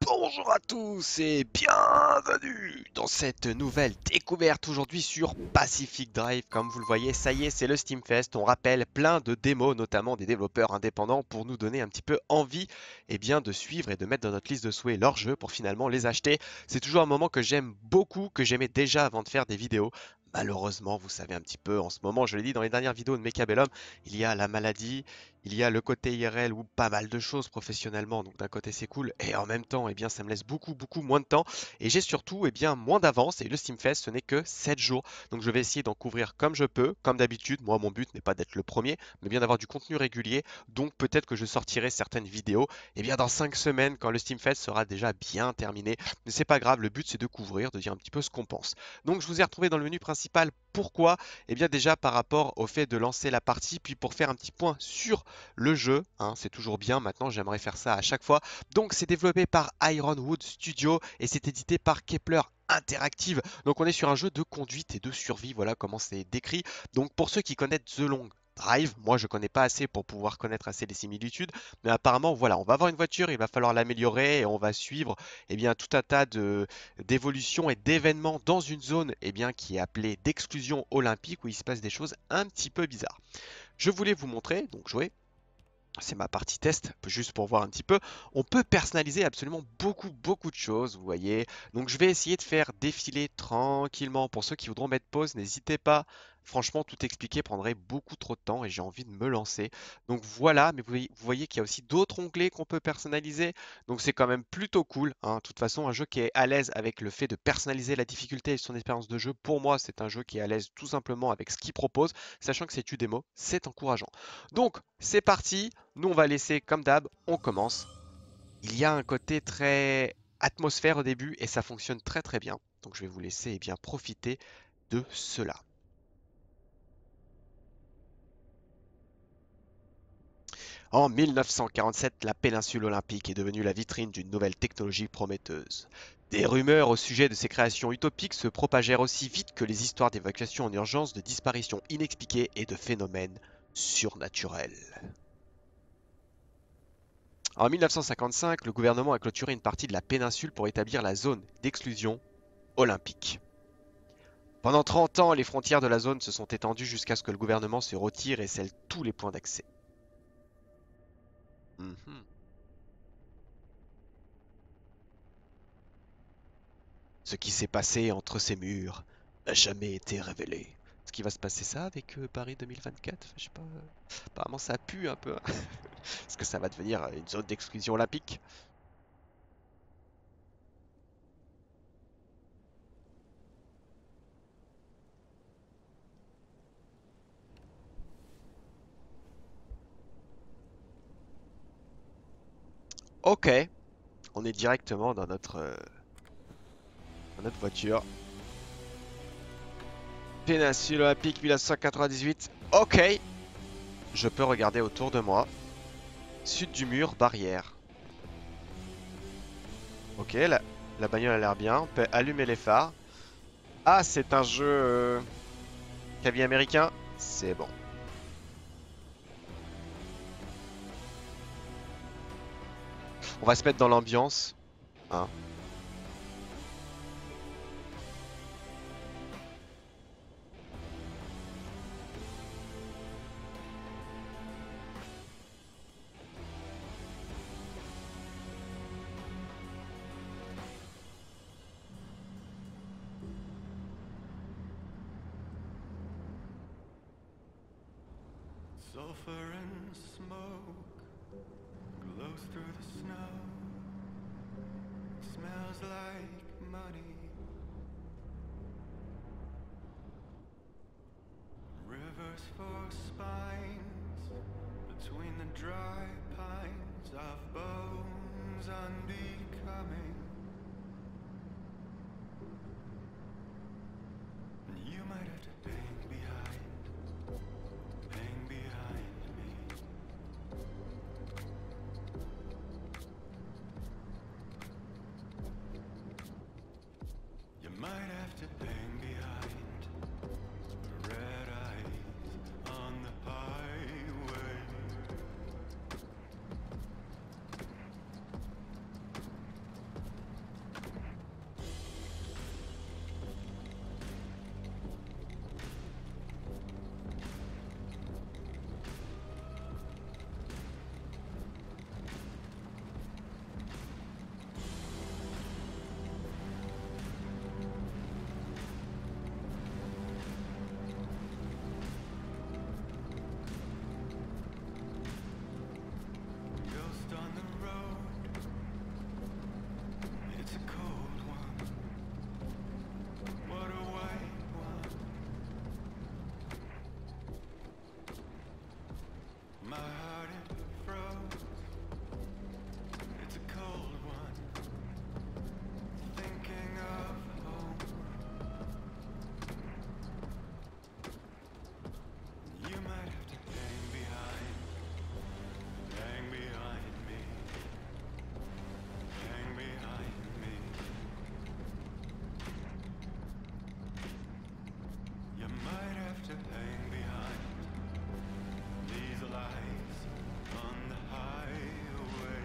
Bonjour à tous et bienvenue dans cette nouvelle découverte aujourd'hui sur Pacific Drive. Comme vous le voyez, ça y est, c'est le Steam Fest. On rappelle plein de démos, notamment des développeurs indépendants, pour nous donner un petit peu envie de suivre et de mettre dans notre liste de souhaits leurs jeux pour finalement les acheter. C'est toujours un moment que j'aime beaucoup, que j'aimais déjà avant de faire des vidéos. Malheureusement, vous savez un petit peu, en ce moment, je l'ai dit dans les dernières vidéos de Mechabellum, il y a la maladie, il y a le côté IRL ou pas mal de choses professionnellement, donc d'un côté c'est cool, et en même temps, ça me laisse beaucoup moins de temps, et j'ai surtout, moins d'avance, et le Steamfest, ce n'est que 7 jours, donc je vais essayer d'en couvrir comme je peux, comme d'habitude. Moi, mon but n'est pas d'être le premier, mais bien d'avoir du contenu régulier, donc peut-être que je sortirai certaines vidéos, dans 5 semaines, quand le Steamfest sera déjà bien terminé, mais c'est pas grave, le but c'est de couvrir, de dire un petit peu ce qu'on pense. Donc je vous ai retrouvé dans le menu principal, pourquoi? Déjà par rapport au fait de lancer la partie, puis pour faire un petit point sur le jeu, hein, c'est toujours bien, maintenant j'aimerais faire ça à chaque fois. Donc c'est développé par Ironwood Studio et c'est édité par Kepler Interactive. Donc on est sur un jeu de conduite et de survie, voilà comment c'est décrit. Donc pour ceux qui connaissent The Long Drive, moi je connais pas assez pour pouvoir connaître assez les similitudes, mais apparemment voilà, on va avoir une voiture, il va falloir l'améliorer et on va suivre tout un tas de d'évolutions et d'événements dans une zone qui est appelée d'exclusion olympique où il se passe des choses un petit peu bizarres. Je voulais vous montrer, donc jouer, c'est ma partie test, juste pour voir un petit peu. On peut personnaliser absolument beaucoup de choses, vous voyez. Donc je vais essayer de faire défiler tranquillement. Pour ceux qui voudront mettre pause, n'hésitez pas. Franchement, tout expliquer prendrait beaucoup trop de temps et j'ai envie de me lancer. Donc voilà, mais vous voyez qu'il y a aussi d'autres onglets qu'on peut personnaliser. Donc c'est quand même plutôt cool, hein. De toute façon, un jeu qui est à l'aise avec le fait de personnaliser la difficulté et son expérience de jeu, pour moi, c'est un jeu qui est à l'aise tout simplement avec ce qu'il propose, sachant que c'est une démo, c'est encourageant. Donc c'est parti. Nous, on va laisser comme d'hab, on commence. Il y a un côté très atmosphère au début et ça fonctionne très bien. Donc je vais vous laisser profiter de cela. En 1947, la péninsule olympique est devenue la vitrine d'une nouvelle technologie prometteuse. Des rumeurs au sujet de ces créations utopiques se propagèrent aussi vite que les histoires d'évacuation en urgence, de disparitions inexpliquées et de phénomènes surnaturels. En 1955, le gouvernement a clôturé une partie de la péninsule pour établir la zone d'exclusion olympique. Pendant 30 ans, les frontières de la zone se sont étendues jusqu'à ce que le gouvernement se retire et scelle tous les points d'accès. Mhm. Ce qui s'est passé entre ces murs n'a jamais été révélé. Ce qui va se passer ça avec Paris 2024? Enfin, je sais pas. Apparemment, ça pue un peu, hein. Est-ce que ça va devenir une zone d'exclusion olympique? Ok, on est directement dans notre voiture. Péninsule olympique 1998. Ok, je peux regarder autour de moi. Sud du mur, barrière. Ok, la bagnole a l'air bien. On peut allumer les phares. Ah, c'est un jeu cabine américain. C'est bon. On va se mettre dans l'ambiance, hein. Sulfur and smoke glows through the snow. Smells like money. Rivers for spines between the dry pines of bones unbecoming. You might have to hang behind me. You might have to hang behind red eyes on the highway. road. It's a cold one. What a white one. My heart it froze. It's a cold one. Thinking of home. You might have to hang behind me. Hang behind me. You might have to hang behind these lights on the highway.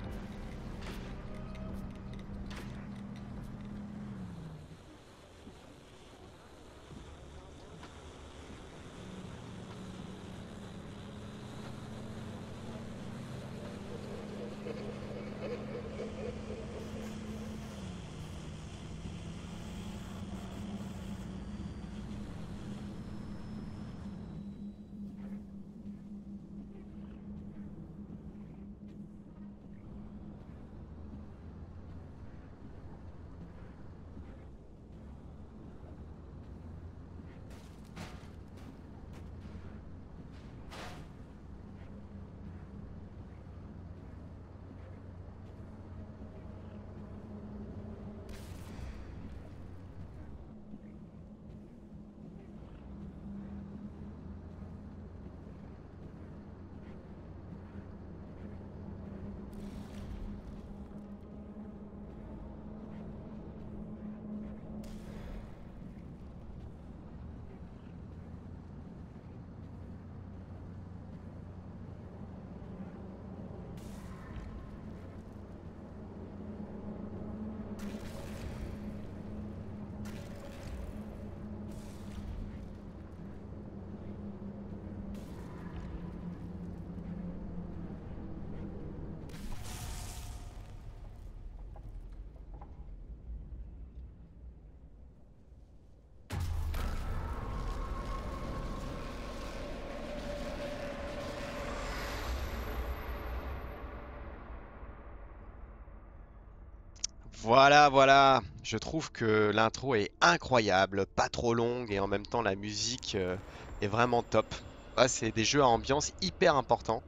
Voilà, voilà. Je trouve que l'intro est incroyable, pas trop longue et en même temps la musique est vraiment top. Ouais, c'est des jeux à ambiance hyper importants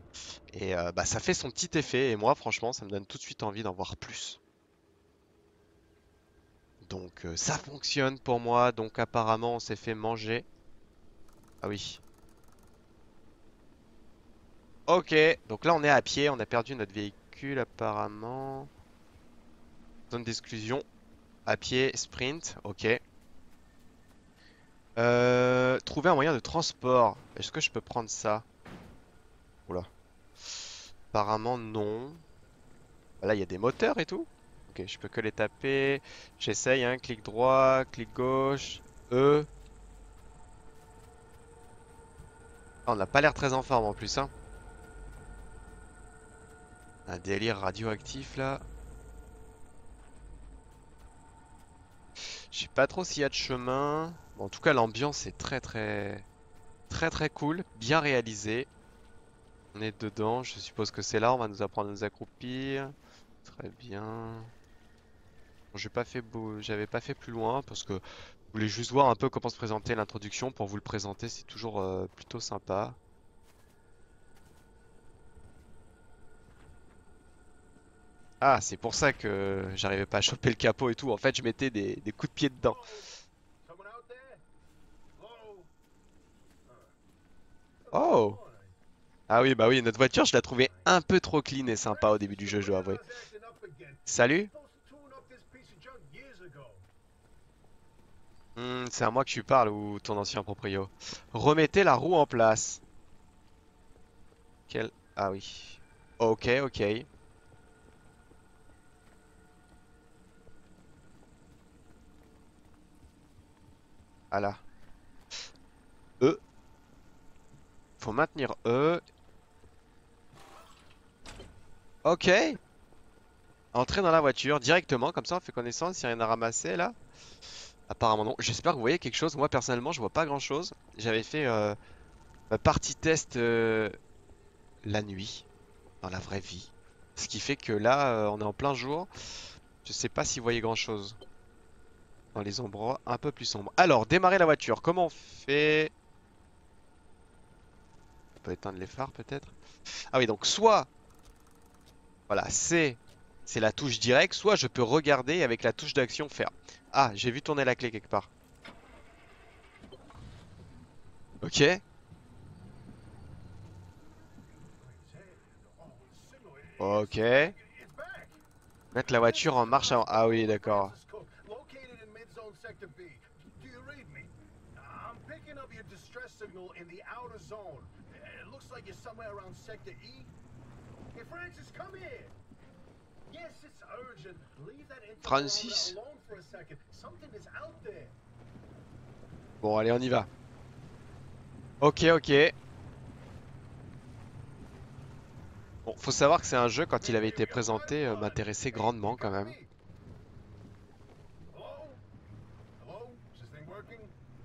et bah, ça fait son petit effet et moi franchement ça me donne tout de suite envie d'en voir plus. Donc ça fonctionne pour moi, donc apparemment on s'est fait manger. Ah oui. Ok, donc là on est à pied, on a perdu notre véhicule apparemment. Zone d'exclusion, à pied, sprint, ok. Trouver un moyen de transport. Est-ce que je peux prendre ça? Oula. Apparemment non. Là il y a des moteurs et tout. Ok, je peux que les taper. J'essaye, hein. Clic droit, clic gauche, E. Ah, on n'a pas l'air très en forme en plus, hein. Un délire radioactif là. Je sais pas trop s'il y a de chemin. Bon, en tout cas, l'ambiance est très cool, bien réalisée. On est dedans, je suppose que c'est là, on va nous apprendre à nous accroupir. Très bien. Bon, j'avais pas fait plus loin parce que je voulais juste voir un peu comment se présenter l'introduction. Pour vous le présenter, c'est toujours plutôt sympa. Ah, c'est pour ça que j'arrivais pas à choper le capot et tout. En fait, je mettais des coups de pied dedans. Someone out there? Hello? Oh! Boy. Ah oui, bah oui, notre voiture, je la trouvais un peu trop clean et sympa au début du jeu, je dois avouer. Radio's acting up again. Salut? Supposed to tune up this piece of junk years ago. C'est à moi que tu parles ou ton ancien proprio. Remettez la roue en place. Quel... Ah oui. Ok, ok. Ah là. E. Faut maintenir E. Ok. Entrer dans la voiture directement, comme ça on fait connaissance, il n'y a rien à ramasser là. Apparemment non. J'espère que vous voyez quelque chose. Moi personnellement, je vois pas grand chose. J'avais fait ma partie test la nuit, dans la vraie vie. Ce qui fait que là, on est en plein jour. Je sais pas si vous voyez grand chose dans les endroits un peu plus sombres. Alors, démarrer la voiture. Comment on fait? On peut éteindre les phares peut-être. Ah oui, donc soit, voilà, c'est la touche directe, soit je peux regarder avec la touche d'action faire. Ah, j'ai vu tourner la clé quelque part. Ok, Oh, the signal. ok. It's back. Mettre la voiture en marche avant. Ah oui, d'accord. Francis Cook, located in mid-zone sector B. Do you read me? I'm picking up your distress signal in the outer zone. It looks like you're somewhere around sector E. Hey, Francis, come here. Yes, it's urgent. Leave that Francis? interferometer alone for a second. Something is out there. Bon, allez, on y va. Ok, ok. Bon, faut savoir que c'est un jeu, quand il avait été présenté, m'intéressait grandement quand même. Hello? Hello? Is this thing working?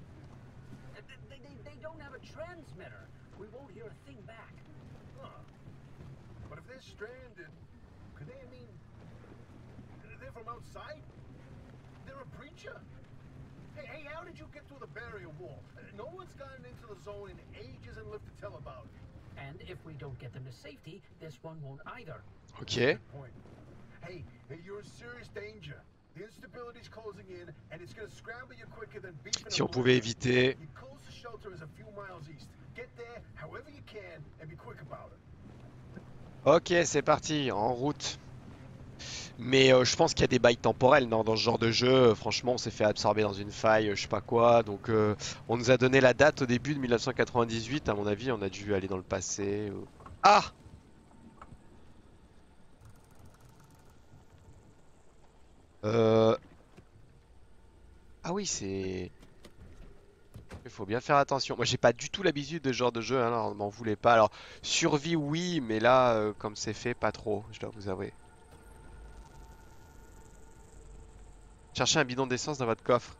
They don't have a transmitter. We won't hear a thing back. Huh. But if they're stranded, could they mean they're from outside? They're a preacher? Hey, how did you get through the barrier wall? No one's gotten into the zone in ages and lived to tell about it. And if we don't get them to safety, this one won't either. Ok. Good point. Hey, you're in serious danger. The instability's closing in, and it's gonna scramble you quicker than beef in a Si on pouvait blender. éviter. Your closest shelter is a few miles east. Get there however you can and be quick about it. Ok, c'est parti, en route. Mais je pense qu'il y a des bails temporels non, dans ce genre de jeu. Franchement, on s'est fait absorber dans une faille, je sais pas quoi. Donc, on nous a donné la date au début de 1998. À mon avis, on a dû aller dans le passé. Ah! Euh... Ah oui, c'est... Il faut bien faire attention. Moi, j'ai pas du tout l'habitude de ce genre de jeu, hein, alors m'en voulez pas. Alors, survie, oui, mais là, comme c'est fait, pas trop, je dois vous avouer. Cherchez un bidon d'essence dans votre coffre.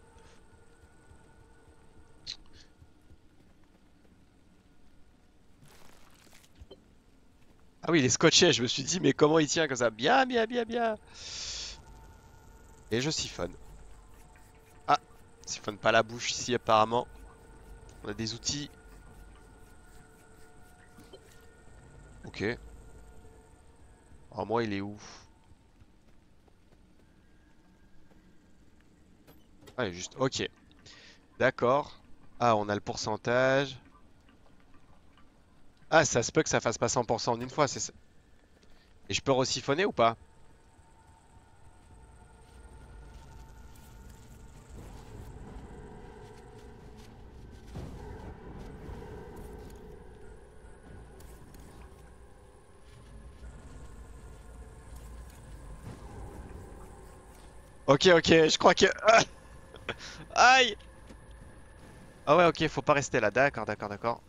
Ah oui, il est scotché, je me suis dit, mais comment il tient comme ça? Bien, bien, bien, bien. Et je siphonne. Ah, siphonne pas la bouche ici, apparemment. On a des outils. Ok. Alors moi, il est où? Ah, il est juste... Ok. D'accord. Ah, on a le pourcentage. Ah, ça se peut que ça fasse pas 100% en une fois, c'est ça. Et je peux resiphonner ou pas? Ok, ok, je crois que... Aïe! Ah ouais, ok, faut pas rester là. D'accord, d'accord, d'accord.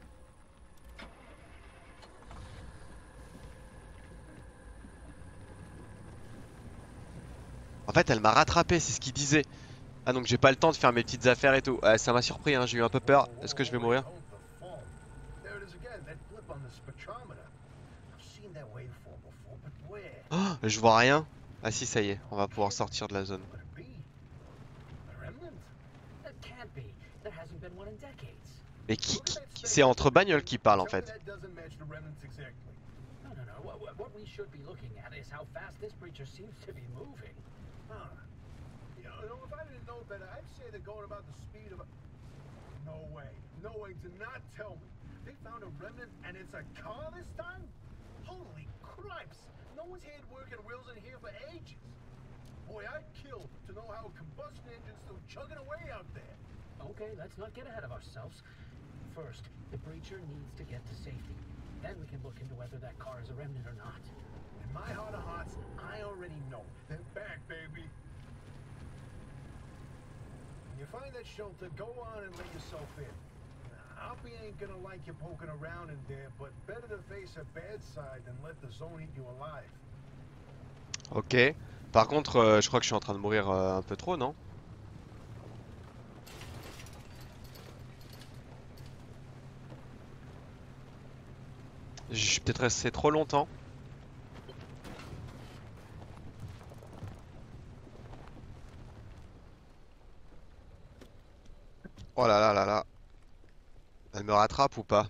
En fait, elle m'a rattrapé, c'est ce qu'il disait. Ah, donc j'ai pas le temps de faire mes petites affaires et tout. Ça m'a surpris, hein, j'ai eu un peu peur. Est-ce que je vais mourir? Hold the phone. There it is again, that blip on the spectrometer. I've seen that waveform before, but where? Oh, je vois rien. Ah si, ça y est, on va pouvoir sortir de la zone. Could it be? A remnant? That can't be. There hasn't been one in decades. Mais c'est entre bagnoles qui parle en Tell me fait. that doesn't match the remnants exactly. No. What we should be looking at is how fast this creature seems to be moving. Huh. You know, if I didn't know better, I'd say they're going about the speed of a... No way. No way. Do not tell me. They found a remnant and it's a car this time? Holy cripes! No one's had working wheels in here for ages. Boy, I'd kill to know how a combustion engine's still chugging away out there. Okay, let's not get ahead of ourselves. First, the breacher needs to get to safety. Then we can look into whether that car is a remnant or not. In my heart of hearts, I already know. They're back, baby. When you find that shelter, go on and let yourself in. Alfie ain't gonna like you poking around in there, but better to face a bad side than let the zone eat you alive. Ok. Par contre, je crois que je suis en train de mourir un peu trop, non? Je suis peut-être resté trop longtemps. Oh là là là là. Elle me rattrape ou pas?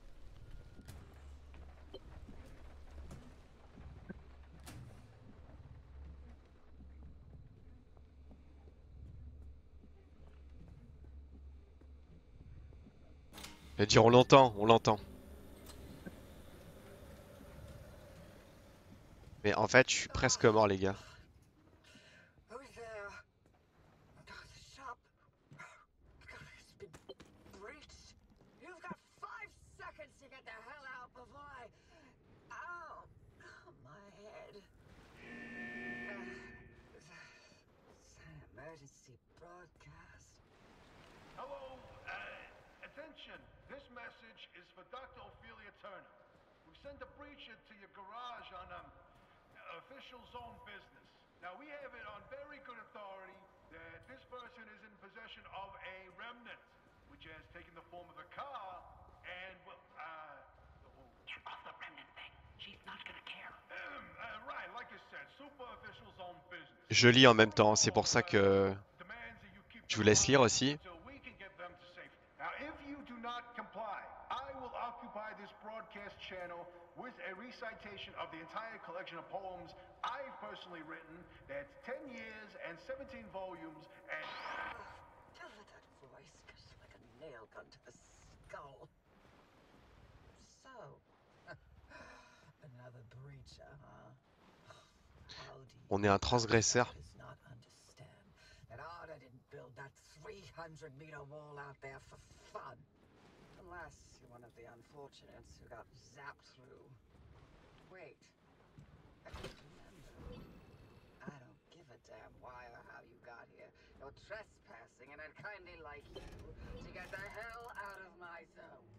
Je vais dire on l'entend, on l'entend. Mais en fait, je suis presque mort, les gars. Who's there? The shop. It's been breached. You've got 5 seconds to get the hell out before I. Ow! My head. It's an emergency broadcast. Hello, attention. This message is for Dr. Ophelia Turner. We sent a breacher to your garage on official zone business. Now we have it on very good authority that this person is in possession of a remnant, which has taken the form of a car, and Get off the remnant thing. She's not gonna care. right, like I said, super official zone business. Je lis en même temps, c'est pour ça que Demands that you keep je them vous laisse lire on aussi. until we can get them to safety. Now, if you do not comply, I will occupy this broadcast channel with a recitation of the entire collection of poems I've personally written. That's 10 years and 17 volumes and... Tell her that voice goes like a nail gun to the skull. So, another breacher, huh? How do you On est un transgresseur. does not understand that Arda didn't build that 300-meter wall out there for fun? Unless you're one of the unfortunates who got zapped through. Wait. I just remembered. I don't give a damn why or how you got here. You're trespassing, and I'd kindly like you to get the hell out of my zone.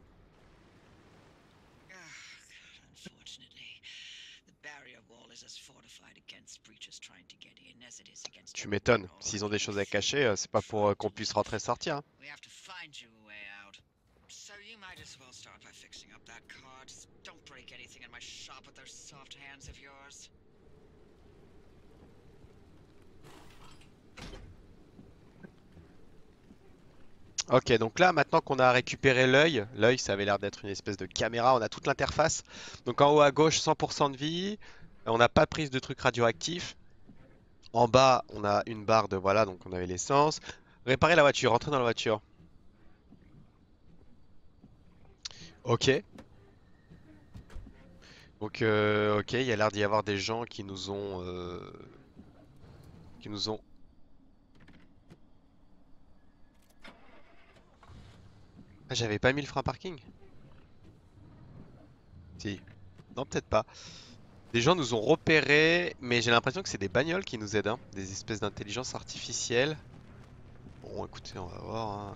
Unfortunately, the barrier wall is as fortified against breaches trying to get in as it is against. Tu m'étonnes. S'ils ont des choses à cacher, c'est pas pour qu'on puisse rentrer et sortir. Hein. We have to find you a way out. So you might as well start by fixing up that car. Just don't break anything in my shop with those soft hands of yours. Ok, donc là, maintenant qu'on a récupéré l'œil, ça avait l'air d'être une espèce de caméra, on a toute l'interface. Donc en haut à gauche, 100% de vie, on n'a pas de prise de trucs radioactifs. En bas, on a une barre de, voilà, donc on avait l'essence. Réparer la voiture, rentrer dans la voiture. Ok. Donc, ok, il y a l'air d'y avoir des gens qui nous ont... qui nous ont... Ah, j'avais pas mis le frein parking? Si. Non, peut-être pas. Des gens nous ont repérés, mais j'ai l'impression que c'est des bagnoles qui nous aident, hein. Des espèces d'intelligence artificielle. Bon, écoutez, on va voir. Hein.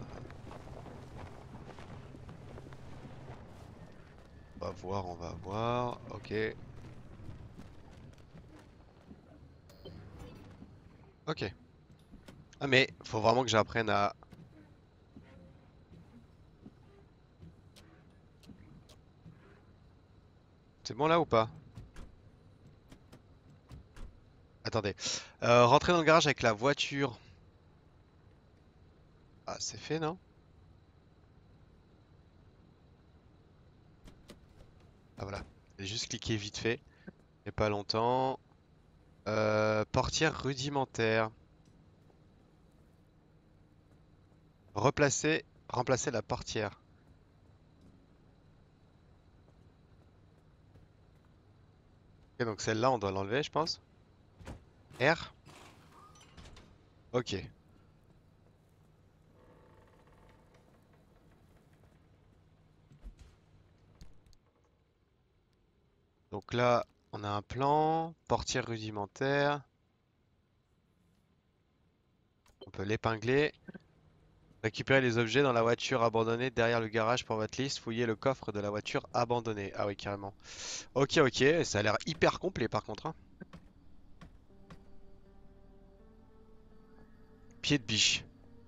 On va voir, on va voir. Ok. Ok. Ah, mais faut vraiment que j'apprenne à... C'est bon là ou pas? Attendez. Rentrer dans le garage avec la voiture. Ah, c'est fait, non? Ah, voilà. J'ai juste cliqué vite fait. Et pas longtemps. Portière rudimentaire. Replacer. Remplacer la portière. Ok, donc celle-là, on doit l'enlever, je pense. R. Ok. Donc là, on a un plan. Portière rudimentaire. On peut l'épingler. Récupérer les objets dans la voiture abandonnée derrière le garage pour votre liste. Fouiller le coffre de la voiture abandonnée. Ah oui, carrément. Ok, ok. Ça a l'air hyper complet par contre. Hein. Pied de biche.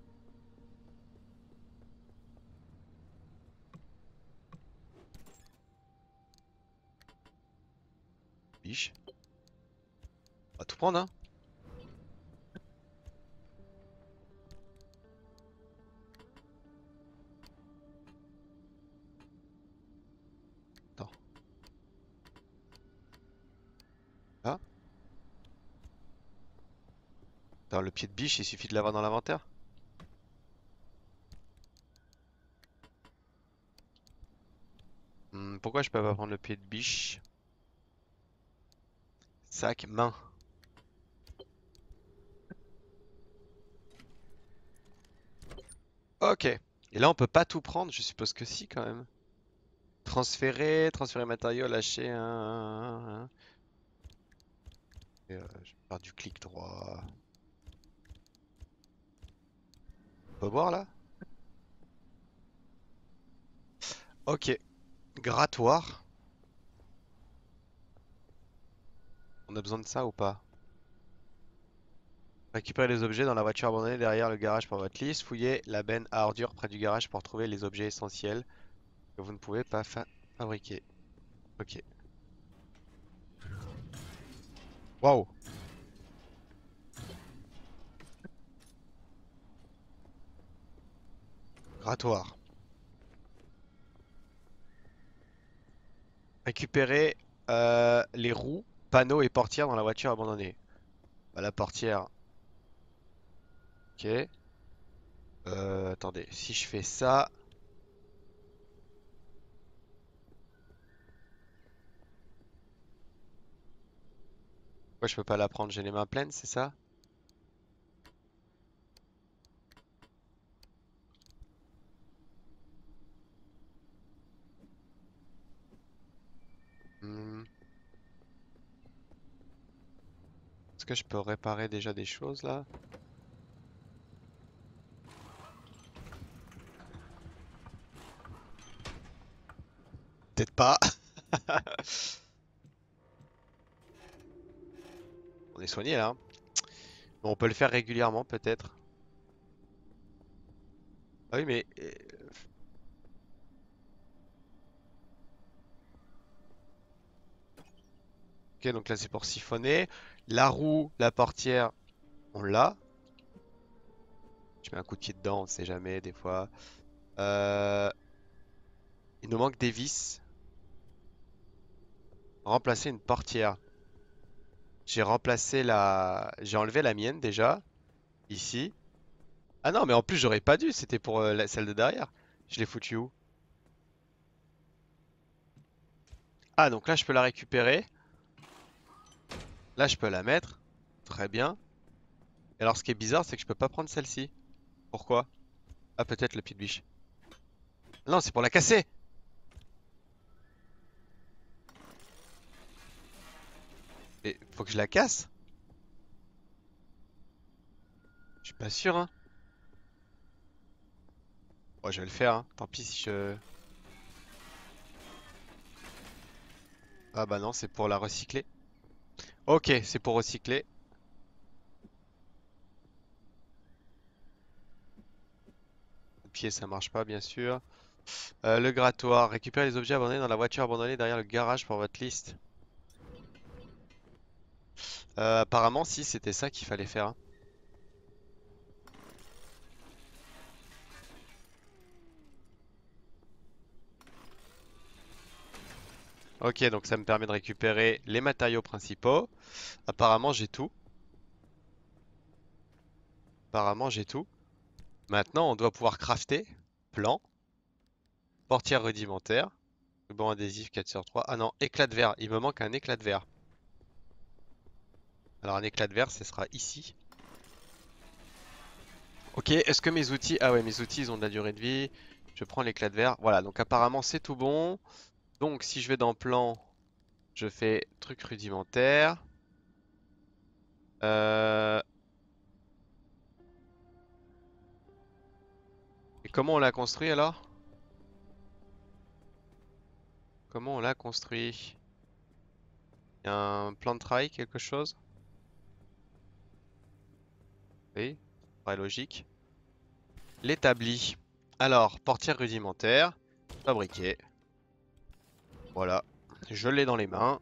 Biche. On va tout prendre, hein. Là. Dans le pied de biche, il suffit de l'avoir dans l'inventaire. Pourquoi je peux pas prendre le pied de biche? Sac, main. Ok. Et là, on peut pas tout prendre, je suppose que si quand même. Transférer matériaux, lâcher un. Et, je vais faire du clic droit. On peut boire là? Ok. Grattoir. On a besoin de ça ou pas? Récupérez les objets dans la voiture abandonnée derrière le garage pour votre liste. Fouillez la benne à ordures près du garage pour trouver les objets essentiels que vous ne pouvez pas fabriquer. Ok. Waouh. Grattoir. Récupérez les roues, panneaux et portières dans la voiture abandonnée. Bah, la portière. Ok. Attendez, si je fais ça. Pourquoi je peux pas la prendre? J'ai les mains pleines, c'est ça? Hmm. Est-ce que je peux réparer déjà des choses là? Peut-être pas. On est soigné là, hein. Bon, on peut le faire régulièrement peut-être. Ah oui, mais ok, donc là c'est pour siphonner. La roue, la portière, on l'a. Je mets un coup de pied dedans, on sait jamais des fois. Euh, Il nous manque des vis. Remplacer une portière. J'ai enlevé la mienne déjà. Ici. Ah non, mais en plus j'aurais pas dû, c'était pour celle de derrière. Je l'ai foutu où? Ah, donc là je peux la récupérer. Là je peux la mettre. Très bien. Et alors ce qui est bizarre, c'est que je peux pas prendre celle-ci. Pourquoi? Ah, peut-être le pied de biche. Non, c'est pour la casser! Mais faut que je la casse? Je suis pas sûr, hein. Bon, je vais le faire, hein. Tant pis si je... Ah bah non, c'est pour la recycler. Ok, c'est pour recycler. Le pied, ça marche pas, bien sûr. Le grattoir. Récupère les objets abandonnés dans la voiture abandonnée derrière le garage pour votre liste. Apparemment, si, c'était ça qu'il fallait faire, hein. Ok, donc ça me permet de récupérer les matériaux principaux. Apparemment, j'ai tout. Apparemment, j'ai tout. Maintenant, on doit pouvoir crafter. Plan. Portière rudimentaire. Ruban adhésif 4 sur 3. Ah non, éclat de verre. Il me manque un éclat de verre. Alors, un éclat de verre, ce sera ici. Ok, est-ce que mes outils... Ah ouais, mes outils, ils ont de la durée de vie. Je prends l'éclat de verre. Voilà, donc apparemment, c'est tout bon. Donc, si je vais dans plan, je fais truc rudimentaire. Et comment on l'a construit alors? Comment on l'a construit? Il y a un plan de travail, quelque chose? Oui, ça paraît logique. L'établi. Alors, portière rudimentaire. Fabriqué. Voilà. Je l'ai dans les mains.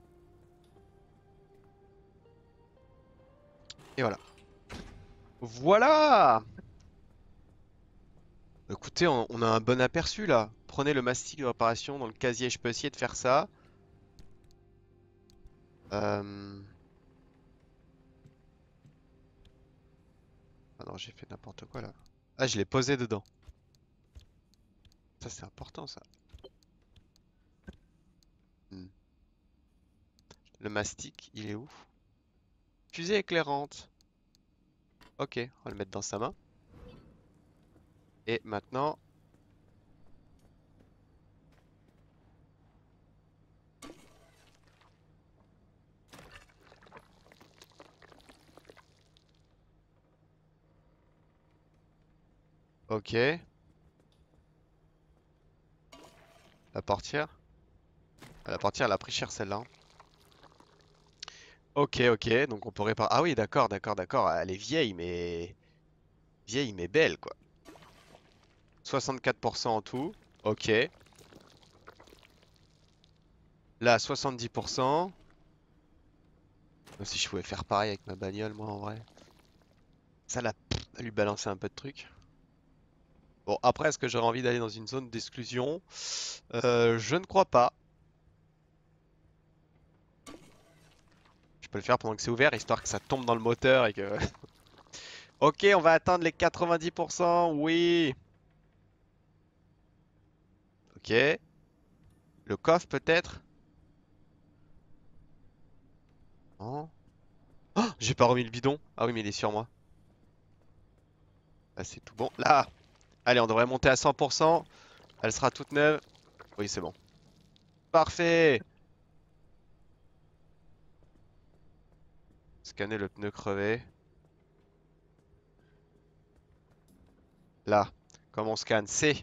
Et voilà. Voilà! Écoutez, on a un bon aperçu là. Prenez le mastic de réparation dans le casier. Je peux essayer de faire ça. Euh... Ah non, j'ai fait n'importe quoi là. Ah, je l'ai posé dedans. Ça, c'est important ça. Hmm. Le mastic, il est où? Fusée éclairante. Ok, on va le mettre dans sa main. Et maintenant... Ok. La portière. Ah, la portière, elle a pris cher celle-là, hein. Ok, ok, donc on peut réparer... Ah oui, d'accord, d'accord, d'accord. Elle est vieille, mais... Vieille, mais belle, quoi. 64% en tout. Ok. Là, 70%. Si je pouvais faire pareil avec ma bagnole, moi, en vrai. Ça, là, à lui balancer un peu de trucs. Bon, après, est-ce que j'aurais envie d'aller dans une zone d'exclusion? Je ne crois pas. Je peux le faire pendant que c'est ouvert, histoire que ça tombe dans le moteur et que... Ok, on va atteindre les 90%, oui. Ok. Le coffre, peut-être? Non. Oh, j'ai pas remis le bidon. Ah oui, mais il est sur moi. Ah, c'est tout bon. Là! Allez, on devrait monter à 100%. Elle sera toute neuve. Oui, c'est bon. Parfait! Scanner le pneu crevé. Là. Comment on scanne? C.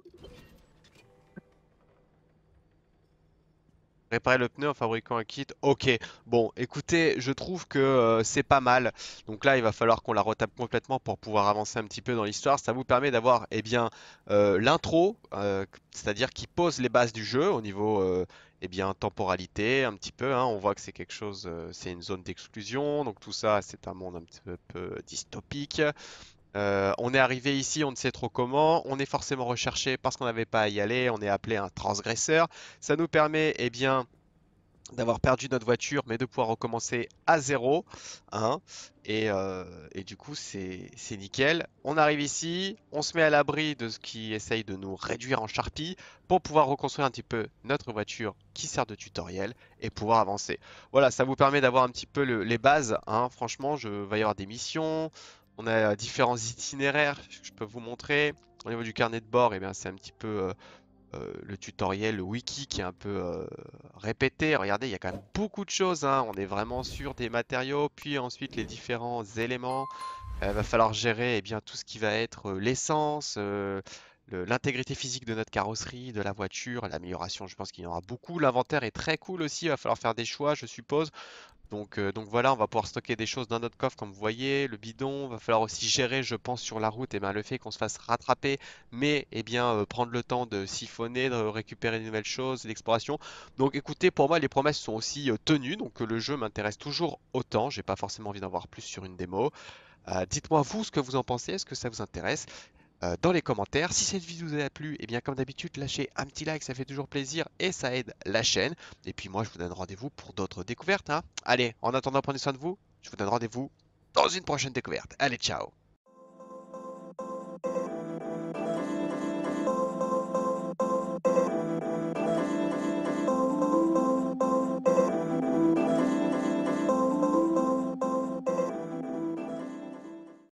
Réparer le pneu en fabriquant un kit. Ok. Bon, écoutez, je trouve que c'est pas mal. Donc là, il va falloir qu'on la retape complètement pour pouvoir avancer un petit peu dans l'histoire. Ça vous permet d'avoir, eh bien, l'intro, c'est-à-dire qui pose les bases du jeu au niveau, eh bien, temporalité, un petit peu, hein. On voit que c'est quelque chose, c'est une zone d'exclusion. Donc tout ça, c'est un monde un petit peu dystopique. On est arrivé ici, on ne sait trop comment, on est forcément recherché parce qu'on n'avait pas à y aller, on est appelé un transgresseur. Ça nous permet, eh bien, d'avoir perdu notre voiture, mais de pouvoir recommencer à zéro, hein. Et du coup, c'est nickel. On arrive ici, on se met à l'abri de ce qui essaye de nous réduire en charpie pour pouvoir reconstruire un petit peu notre voiture qui sert de tutoriel et pouvoir avancer. Voilà, ça vous permet d'avoir un petit peu les bases, hein. Franchement, va y avoir des missions. On a différents itinéraires que je peux vous montrer. Au niveau du carnet de bord, eh bien, c'est un petit peu le tutoriel, le wiki qui est un peu répété. Regardez, il y a quand même beaucoup de choses, hein. On est vraiment sur des matériaux, puis ensuite les différents éléments. Il va falloir gérer, eh bien, tout ce qui va être l'essence, l'intégrité physique de notre carrosserie, de la voiture, l'amélioration. Je pense qu'il y en aura beaucoup. L'inventaire est très cool aussi. Il va falloir faire des choix, je suppose. Donc voilà, on va pouvoir stocker des choses dans notre coffre, comme vous voyez, le bidon. Va falloir aussi gérer, je pense, sur la route, eh ben, le fait qu'on se fasse rattraper, mais eh bien, prendre le temps de siphonner, de récupérer de nouvelles choses, l'exploration. Donc écoutez, pour moi, les promesses sont aussi tenues, donc le jeu m'intéresse toujours autant. J'ai pas forcément envie d'en voir plus sur une démo. Dites-moi vous ce que vous en pensez, est-ce que ça vous intéresse? Dans les commentaires. Si cette vidéo vous a plu, et bien comme d'habitude, lâchez un petit like, ça fait toujours plaisir et ça aide la chaîne. Et puis moi, je vous donne rendez-vous pour d'autres découvertes, hein. Allez, en attendant, prenez soin de vous. Je vous donne rendez-vous dans une prochaine découverte. Allez, ciao!